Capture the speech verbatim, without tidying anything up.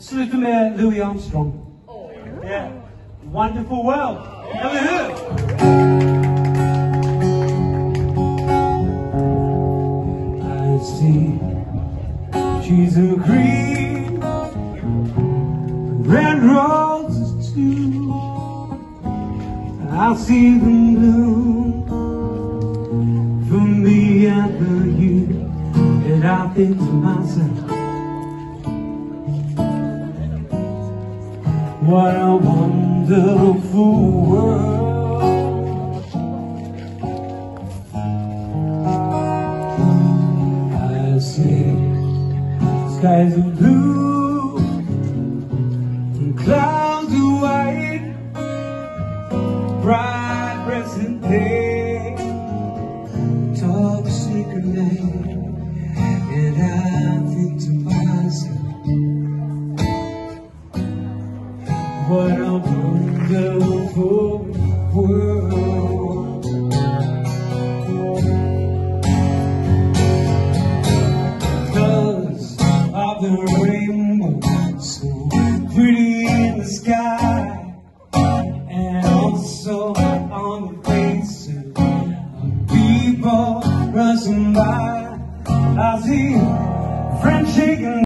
Salute to me, Louis Armstrong. Yeah. Wonderful world. Never heard. I see trees of green, red roses too. I'll see them bloom for me and for you. And I think to myself, what a wonderful world. I see skies of blue and clouds of white, bright present day, dark secret night. And I think to myself, what a wonderful world. Colors of the rainbow, so pretty in the sky, and also on the faces of people rushing by. I see friends shaking